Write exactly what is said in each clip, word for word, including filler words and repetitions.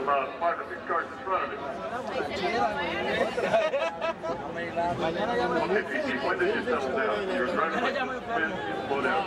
about five or six cars in front of him. Okay, P C, when did you settle down? You were trying to make the spin, you slow down.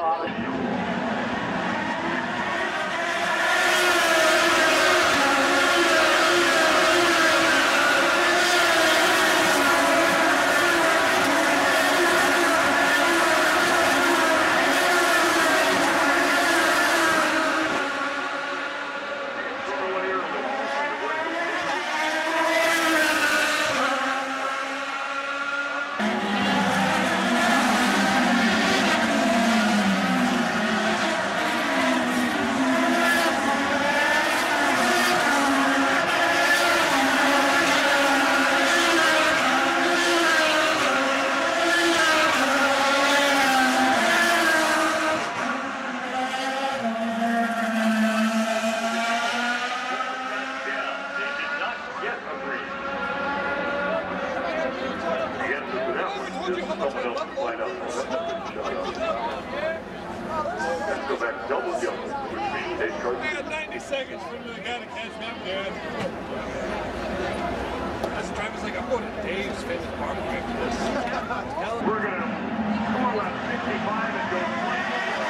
Seconds for the guy to catch me up there. That's driving like I'm going to Dave's favorite barbecue after this. We're going to come on lap sixty-five and go twenty.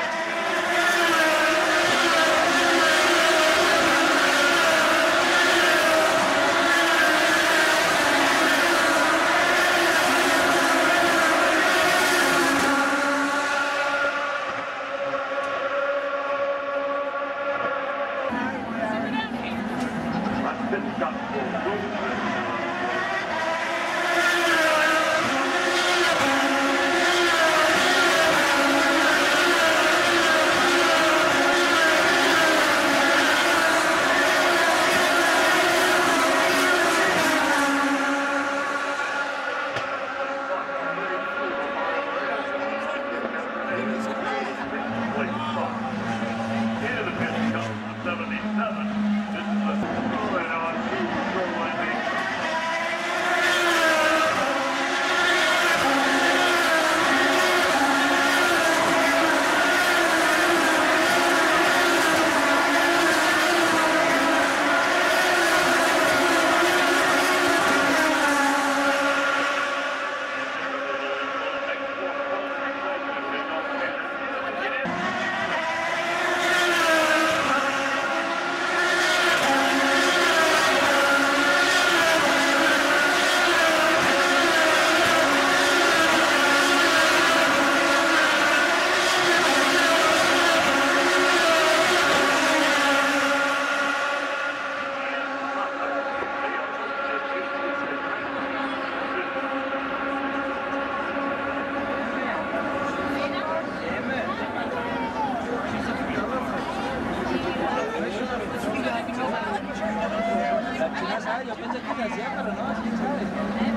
Yo pensé que me hacía, pero no, así sabes.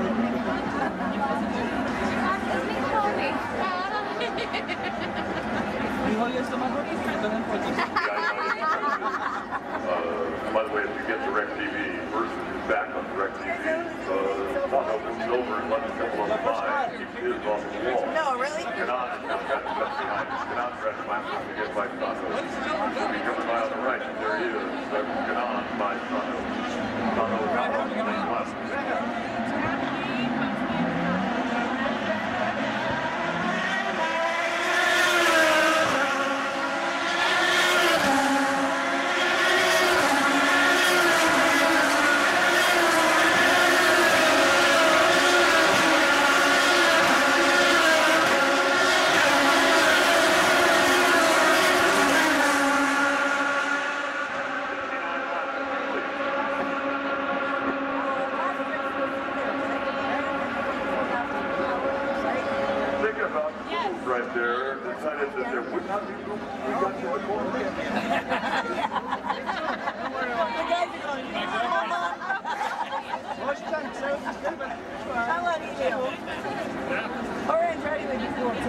Híjole, esto más bonito que todo en fotos. By the way, if you get DirecTV, Versus is back on DirecTV. Uh, Tahoe moves over and lets a couple of them by. Keeps his off the wall. No, really? Kanan has now got stuck behind him. Kanan tried to find something to get by Tahoe. He's coming by on the right. There he is. Kanan by Tahoe. Tahoe is on the left. Right there, decided that there would not be room. We got to the corner. How long are you? Orange, ready when you go to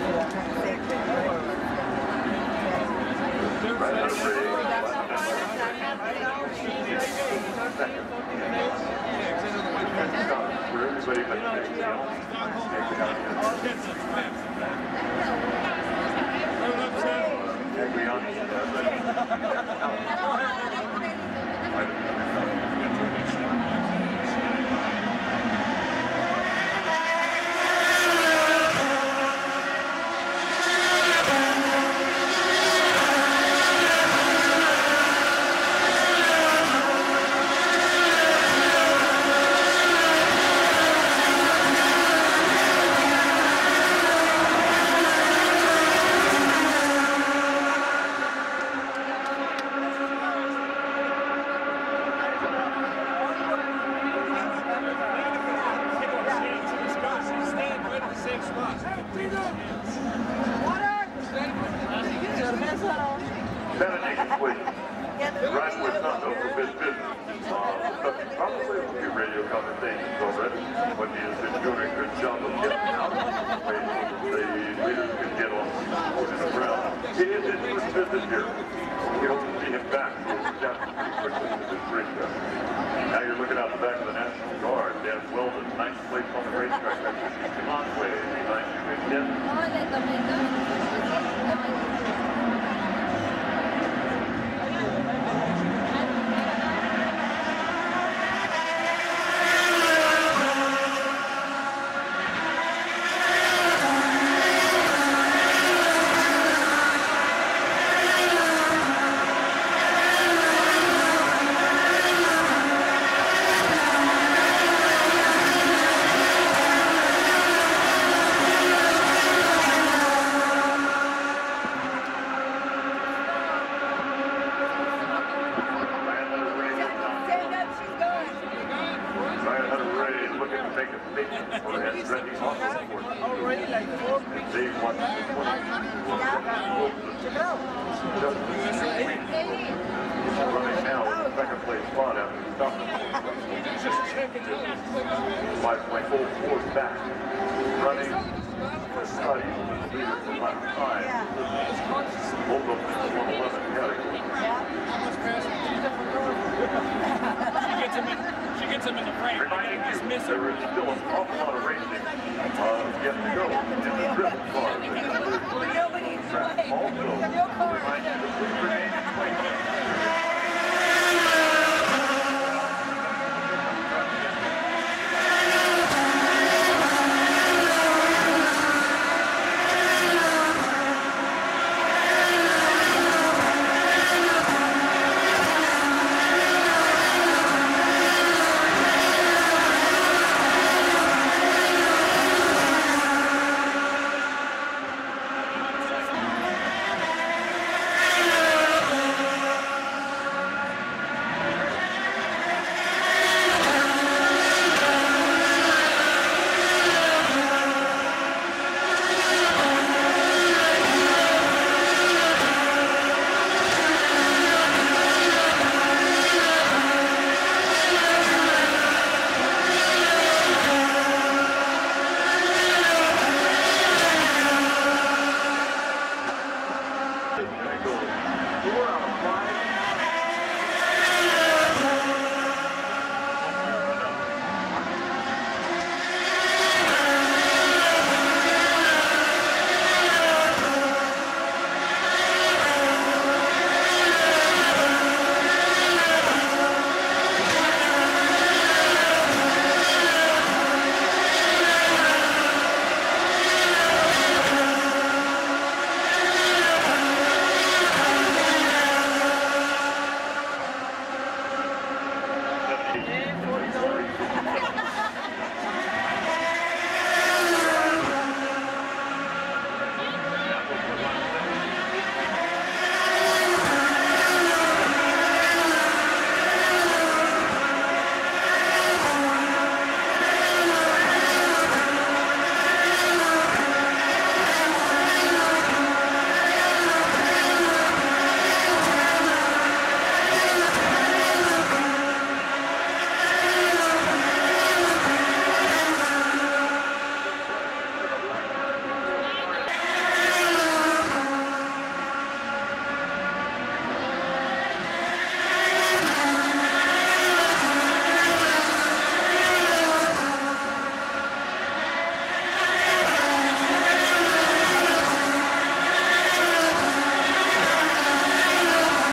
everybody but take the Chattanooga, please. Right with Sunville for Biz Business. Uh, probably a few radio conversations already, but he has been doing a good job of getting out where the leaders can get on board in the ground. He is in his visit here. We hope to see him back. He has adapted pretty quickly to this racetrack. Now you're looking out the back of the National Guard. Dan Weldon, ninth place on the racetrack. That's Conway behind you again. Already like four pictures. Running now in the second place spot after stopping. five point oh four back. Running for study. Leader for last time. Both of them in the one eleven category. She gets him in, she gets him in the frame. Reminding you, there is still an awful lot of racing uh, yet to go in the driven car. Nobody's playing. Also, The real car. remind you to please remain in place. Four out of five.